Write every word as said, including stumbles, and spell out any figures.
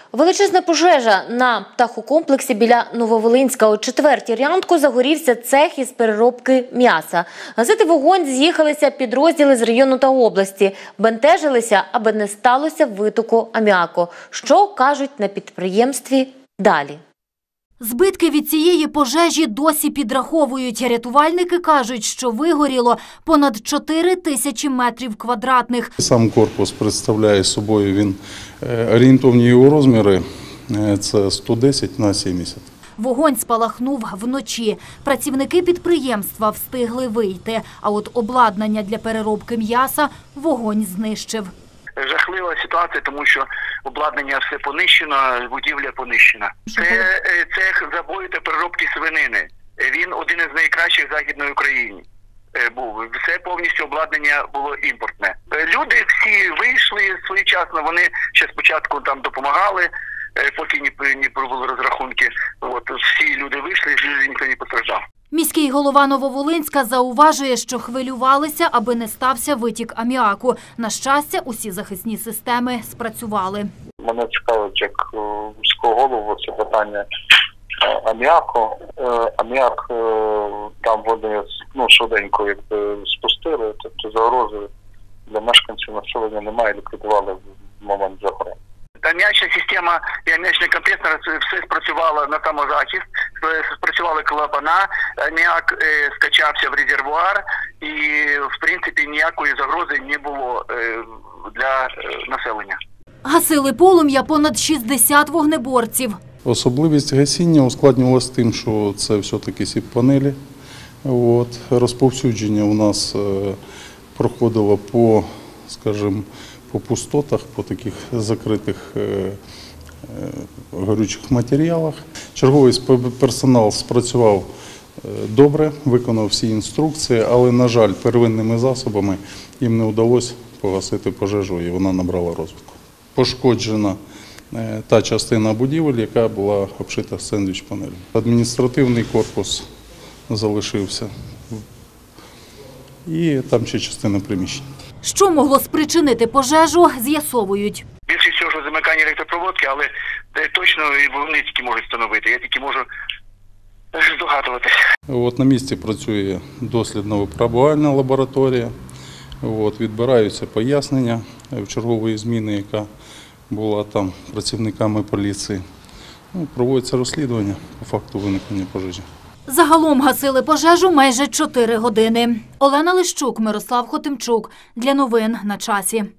Величезна пожежа на птахокомплексі біля Нововолинська. О четвертій ранку загорівся цех із переробки м'яса. Гасити вогонь з'їхалися підрозділи з району та області. Бентежилися, аби не сталося витоку аміаку. Що кажуть на підприємстві далі? Збитки від цієї пожежі досі підраховують. Рятувальники кажуть, що вигоріло понад чотири тисячі метрів квадратних. Сам корпус представляє собою, він орієнтовні його розміри – це сто десять на сімдесят. Вогонь спалахнув вночі. Працівники підприємства встигли вийти, а от обладнання для переробки м'яса вогонь знищив. Жахлива ситуація, тому що обладнання все понищено, будівля понищена. Це цех забою та переробки свинини. Він один із найкращих в Західній Україні був. Все повністю обладнання було імпортне. Люди всі вийшли своєчасно, вони ще спочатку там допомагали, поки не пробули розрахунки. От, всі люди вийшли, ніхто не постраждав. Міський голова Нововолинська зауважує, що хвилювалися, аби не стався витік аміаку. На щастя, усі захисні системи спрацювали. Мене цікавить, як міського голову, це питання аміаку. Аміак там вони ну, швиденько якби спустили, тобто загрози для мешканців населення немає, ліквідували в момент загорання. Аміачна система і аміачний компресор все спрацювало на самозахист, спрацювали клапана, аміак е, скачався в резервуар і, в принципі, ніякої загрози не було е, для е, населення. Гасили полум'я понад шістдесят вогнеборців. Особливість гасіння ускладнювалася тим, що це все-таки сіп-панелі. От, розповсюдження у нас е, проходило по, скажімо, по пустотах, по таких закритих е, е, горючих матеріалах. Черговий персонал спрацював добре, виконав всі інструкції, але, на жаль, первинними засобами їм не вдалося погасити пожежу, і вона набрала розвитку. Пошкоджена е, та частина будівель, яка була обшита сендвіч-панелью. Адміністративний корпус залишився, і там ще частина приміщень. Що могло спричинити пожежу, з'ясовують. Більше всього, що замикання електропроводки, але точно і вони тільки можуть встановити. Я тільки можу здогадуватися. От на місці працює дослідно-випробувальна лабораторія. От, відбираються пояснення в чергової зміни, яка була там працівниками поліції. Ну, проводиться розслідування по факту виникнення пожежі. Загалом гасили пожежу майже чотири години. Олена Лищук, Мирослав Хотимчук. Для новин на часі.